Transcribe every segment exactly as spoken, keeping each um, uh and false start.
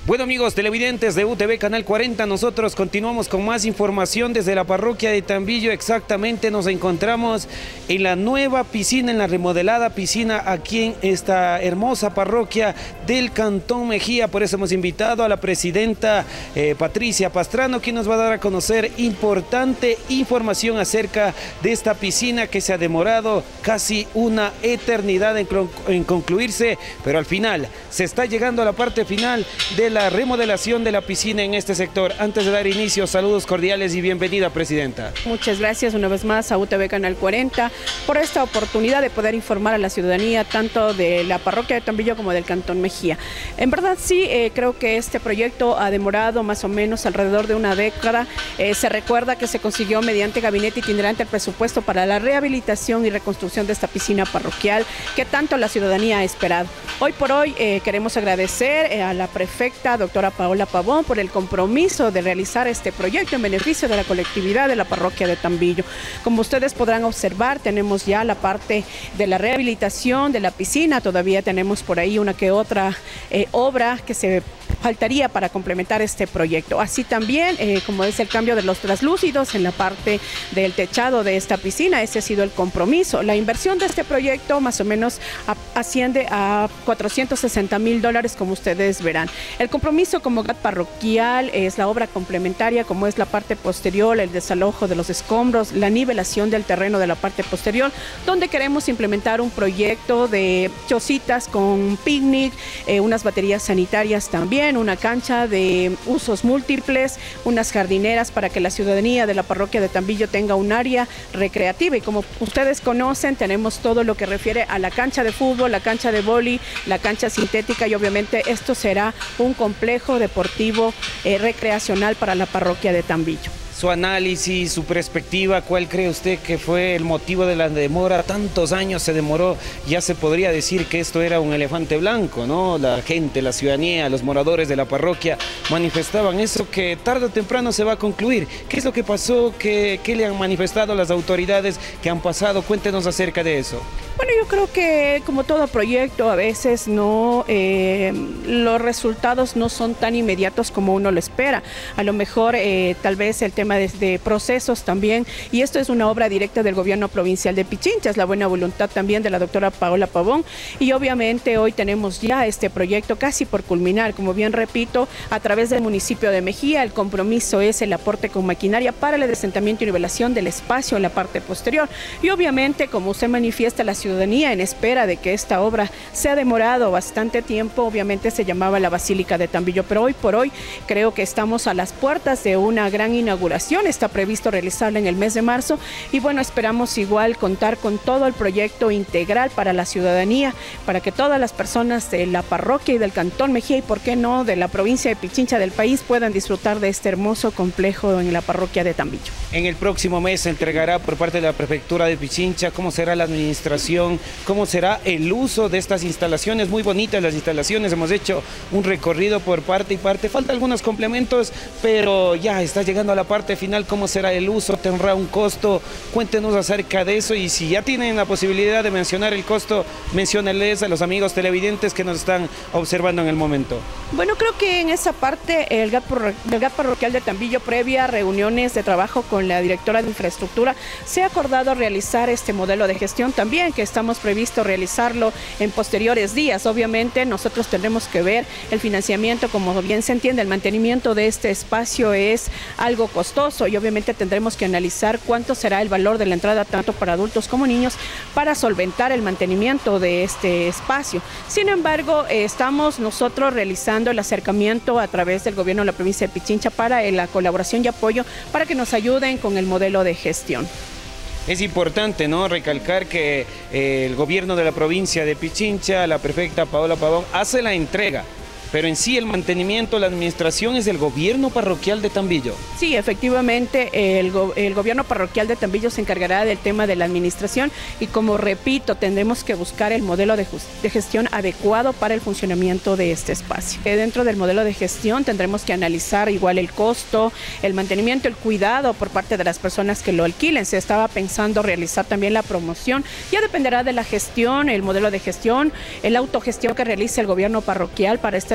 Bueno amigos televidentes de U T V Canal cuarenta, nosotros continuamos con más información desde la parroquia de Tambillo. Exactamente nos encontramos en la nueva piscina, en la remodelada piscina aquí en esta hermosa parroquia del Cantón Mejía. Por eso hemos invitado a la presidenta eh, Patricia Pastrano, quien nos va a dar a conocer importante información acerca de esta piscina que se ha demorado casi una eternidad en, en concluirse, pero al final se está llegando a la parte final de la remodelación de la piscina en este sector. Antes de dar inicio, saludos cordiales y bienvenida, presidenta. Muchas gracias una vez más a U T V Canal cuarenta por esta oportunidad de poder informar a la ciudadanía tanto de la parroquia de Tambillo como del Cantón Mejía. En verdad sí, eh, creo que este proyecto ha demorado más o menos alrededor de una década. Eh, se recuerda que se consiguió mediante gabinete itinerante el presupuesto para la rehabilitación y reconstrucción de esta piscina parroquial que tanto la ciudadanía ha esperado. Hoy por hoy eh, queremos agradecer eh, a la prefecta doctora Paola Pavón por el compromiso de realizar este proyecto en beneficio de la colectividad de la parroquia de Tambillo. Como ustedes podrán observar, tenemos ya la parte de la rehabilitación de la piscina, todavía tenemos por ahí una que otra eh, obra que se faltaría para complementar este proyecto. Así también, eh, como es el cambio de los traslúcidos en la parte del techado de esta piscina, ese ha sido el compromiso. La inversión de este proyecto más o menos a, asciende a cuatrocientos sesenta mil dólares, como ustedes verán. El compromiso como G A T parroquial es la obra complementaria, como es la parte posterior, el desalojo de los escombros, la nivelación del terreno de la parte posterior, donde queremos implementar un proyecto de chocitas con picnic, eh, unas baterías sanitarias también, una cancha de usos múltiples, unas jardineras para que la ciudadanía de la parroquia de Tambillo tenga un área recreativa. Y como ustedes conocen, tenemos todo lo que refiere a la cancha de fútbol, la cancha de vóley, la cancha sintética, y obviamente esto será un complejo deportivo eh, recreacional para la parroquia de Tambillo. Su análisis, su perspectiva, ¿cuál cree usted que fue el motivo de la demora? Tantos años se demoró, ya se podría decir que esto era un elefante blanco, ¿no? La gente, la ciudadanía, los moradores de la parroquia manifestaban eso, que tarde o temprano se va a concluir. ¿Qué es lo que pasó? ¿Qué, qué le han manifestado las autoridades que han pasado? Cuéntenos acerca de eso. Bueno, yo creo que como todo proyecto, a veces no, eh, los resultados no son tan inmediatos como uno lo espera. A lo mejor eh, tal vez el tema de, de procesos también, y esto es una obra directa del gobierno provincial de Pichincha, es la buena voluntad también de la doctora Paola Pavón, y obviamente hoy tenemos ya este proyecto casi por culminar. Como bien repito, a través del municipio de Mejía, el compromiso es el aporte con maquinaria para el adesentamiento y nivelación del espacio en la parte posterior, y obviamente, como usted manifiesta, la ciudadanía en espera de que esta obra se ha demorado bastante tiempo. Obviamente se llamaba la Basílica de Tambillo, pero hoy por hoy creo que estamos a las puertas de una gran inauguración. Está previsto realizarla en el mes de marzo, y bueno, esperamos igual contar con todo el proyecto integral para la ciudadanía, para que todas las personas de la parroquia y del Cantón Mejía, y por qué no de la provincia de Pichincha del país, puedan disfrutar de este hermoso complejo en la parroquia de Tambillo. En el próximo mes se entregará por parte de la prefectura de Pichincha cómo será la administración, cómo será el uso de estas instalaciones. Muy bonitas las instalaciones, hemos hecho un recorrido por parte y parte, falta algunos complementos, pero ya está llegando a la parte final. ¿Cómo será el uso? ¿Tendrá un costo? Cuéntenos acerca de eso, y si ya tienen la posibilidad de mencionar el costo, menciónenles a los amigos televidentes que nos están observando en el momento. Bueno, creo que en esa parte el G A T parroquial de Tambillo, previa reuniones de trabajo con la directora de infraestructura, se ha acordado realizar este modelo de gestión también, que estamos previsto realizarlo en posteriores días. Obviamente nosotros tendremos que ver el financiamiento, como bien se entiende, el mantenimiento de este espacio es algo costoso, y obviamente tendremos que analizar cuánto será el valor de la entrada tanto para adultos como niños para solventar el mantenimiento de este espacio. Sin embargo, eh, estamos nosotros realizando el acercamiento a través del gobierno de la provincia de Pichincha para eh, la colaboración y apoyo para que nos ayuden con el modelo de gestión. Es importante, ¿no?, recalcar que eh, el gobierno de la provincia de Pichincha, la prefecta Paola Pavón, hace la entrega, pero en sí el mantenimiento, la administración es del gobierno parroquial de Tambillo. Sí, efectivamente, el, go el gobierno parroquial de Tambillo se encargará del tema de la administración, y como repito, tendremos que buscar el modelo de, de gestión adecuado para el funcionamiento de este espacio. Eh, dentro del modelo de gestión tendremos que analizar igual el costo, el mantenimiento, el cuidado por parte de las personas que lo alquilen. Se estaba pensando realizar también la promoción, ya dependerá de la gestión, el modelo de gestión, el autogestión que realice el gobierno parroquial para esta administración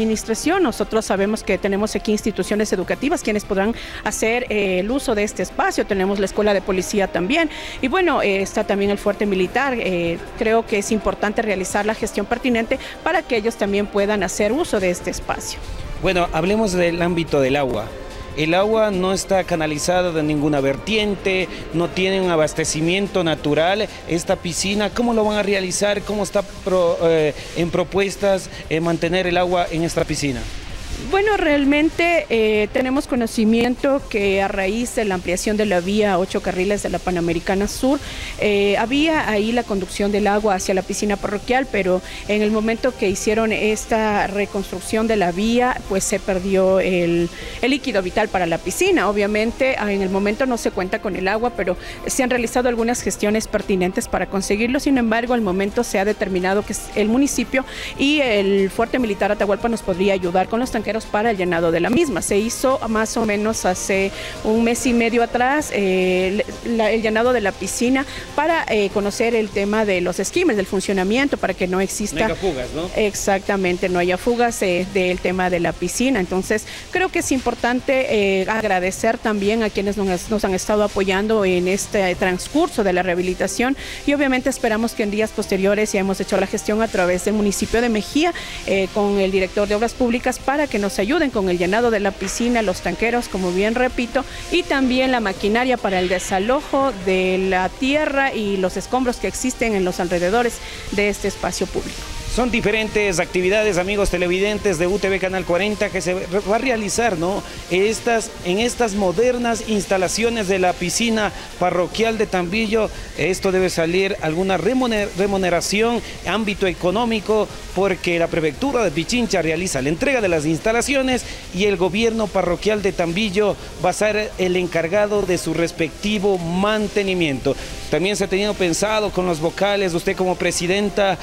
administración. Nosotros sabemos que tenemos aquí instituciones educativas quienes podrán hacer eh, el uso de este espacio. Tenemos la escuela de policía también y bueno, eh, está también el fuerte militar. Eh, creo que es importante realizar la gestión pertinente para que ellos también puedan hacer uso de este espacio. Bueno, hablemos del ámbito del agua. El agua no está canalizada de ninguna vertiente, no tiene un abastecimiento natural. Esta piscina, ¿cómo lo van a realizar? ¿Cómo está pro, eh, en propuestas eh, mantener el agua en esta piscina? Bueno, realmente eh, tenemos conocimiento que a raíz de la ampliación de la vía a ocho carriles de la Panamericana Sur, eh, había ahí la conducción del agua hacia la piscina parroquial, pero en el momento que hicieron esta reconstrucción de la vía, pues se perdió el, el líquido vital para la piscina. Obviamente, en el momento no se cuenta con el agua, pero se han realizado algunas gestiones pertinentes para conseguirlo. Sin embargo, al momento se ha determinado que el municipio y el fuerte militar Atahualpa nos podría ayudar con los tanqueros para el llenado de la misma. Se hizo más o menos hace un mes y medio atrás eh, la, el llenado de la piscina para eh, conocer el tema de los esquemas, del funcionamiento, para que no exista... No haya fugas, ¿no? Exactamente, no haya fugas eh, del tema de la piscina. Entonces, creo que es importante eh, agradecer también a quienes nos, nos han estado apoyando en este transcurso de la rehabilitación y obviamente esperamos que en días posteriores ya hemos hecho la gestión a través del municipio de Mejía eh, con el director de Obras Públicas para que nos ayuden con el llenado de la piscina, los tanqueros, como bien repito, y también la maquinaria para el desalojo de la tierra y los escombros que existen en los alrededores de este espacio público. Son diferentes actividades, amigos televidentes de U T V Canal cuarenta, que se va a realizar, ¿no? Estas, en estas modernas instalaciones de la piscina parroquial de Tambillo. Esto debe salir alguna remuneración, ámbito económico, porque la prefectura de Pichincha realiza la entrega de las instalaciones y el gobierno parroquial de Tambillo va a ser el encargado de su respectivo mantenimiento. También se ha tenido pensado con los vocales, usted como presidenta,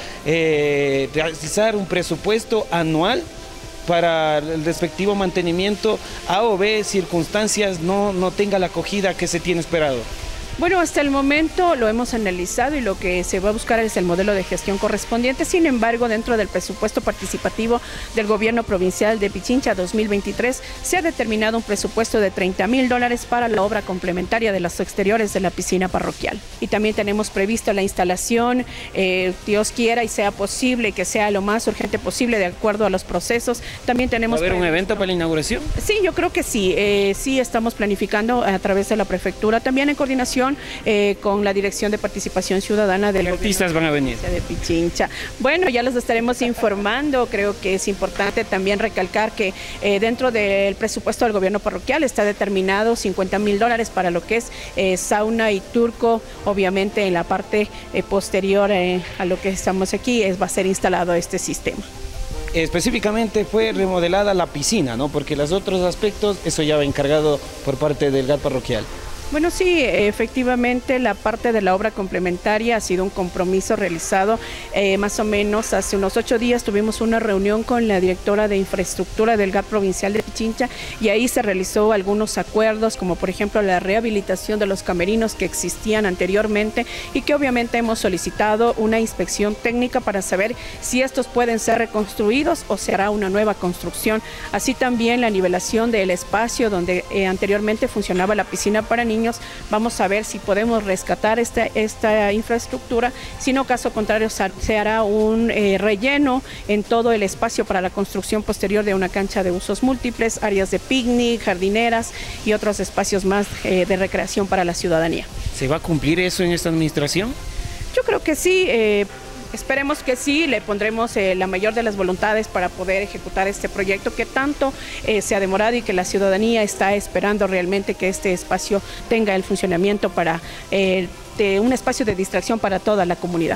eh, realizar un presupuesto anual para el respectivo mantenimiento, A o B circunstancias no, no tenga la acogida que se tiene esperado. Bueno, hasta el momento lo hemos analizado y lo que se va a buscar es el modelo de gestión correspondiente. Sin embargo, dentro del presupuesto participativo del gobierno provincial de Pichincha dos mil veintitrés, se ha determinado un presupuesto de treinta mil dólares para la obra complementaria de los exteriores de la piscina parroquial. Y también tenemos previsto la instalación, eh, Dios quiera y sea posible, que sea lo más urgente posible de acuerdo a los procesos. También tenemos... ¿Va a haber un evento para la inauguración? Sí, yo creo que sí. Eh, sí estamos planificando a través de la prefectura, también en coordinación Eh, con la Dirección de Participación Ciudadana del ¿Qué artistas van a venir? De Pichincha. Bueno, ya los estaremos informando. Creo que es importante también recalcar que eh, dentro del presupuesto del gobierno parroquial está determinado cincuenta mil dólares para lo que es eh, sauna y turco. Obviamente en la parte eh, posterior eh, a lo que estamos aquí es, va a ser instalado este sistema. Específicamente fue remodelada la piscina, ¿no? Porque los otros aspectos, eso ya va encargado por parte del G A T parroquial. Bueno, sí, efectivamente la parte de la obra complementaria ha sido un compromiso realizado eh, más o menos hace unos ocho días. Tuvimos una reunión con la directora de infraestructura del G A T provincial de Pichincha y ahí se realizó algunos acuerdos, como por ejemplo la rehabilitación de los camerinos que existían anteriormente y que obviamente hemos solicitado una inspección técnica para saber si estos pueden ser reconstruidos o será una nueva construcción. Así también la nivelación del espacio donde eh, anteriormente funcionaba la piscina para niños. Vamos a ver si podemos rescatar esta, esta infraestructura, si no, caso contrario se hará un eh, relleno en todo el espacio para la construcción posterior de una cancha de usos múltiples, áreas de picnic, jardineras y otros espacios más eh, de recreación para la ciudadanía. ¿Se va a cumplir eso en esta administración? Yo creo que sí. Eh, Esperemos que sí, le pondremos eh, la mayor de las voluntades para poder ejecutar este proyecto que tanto eh, se ha demorado y que la ciudadanía está esperando realmente que este espacio tenga el funcionamiento para eh, de un espacio de distracción para toda la comunidad.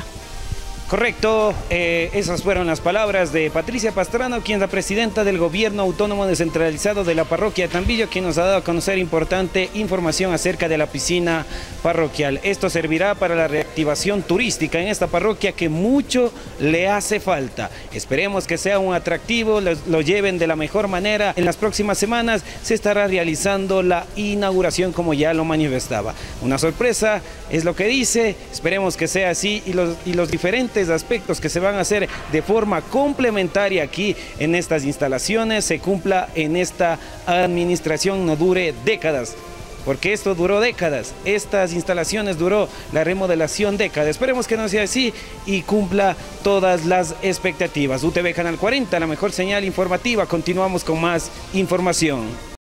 Correcto, eh, esas fueron las palabras de Patricia Pastrano, quien es la presidenta del Gobierno Autónomo Descentralizado de la Parroquia de Tambillo, quien nos ha dado a conocer importante información acerca de la piscina parroquial. Esto servirá para la reactivación turística en esta parroquia que mucho le hace falta. Esperemos que sea un atractivo, lo, lo lleven de la mejor manera. En las próximas semanas se estará realizando la inauguración como ya lo manifestaba. Una sorpresa es lo que dice, esperemos que sea así y los, y los diferentes diferentes aspectos que se van a hacer de forma complementaria aquí en estas instalaciones, se cumpla en esta administración, no dure décadas. Porque esto duró décadas, estas instalaciones duró la remodelación décadas. Esperemos que no sea así y cumpla todas las expectativas. U T V Canal cuarenta, la mejor señal informativa. Continuamos con más información.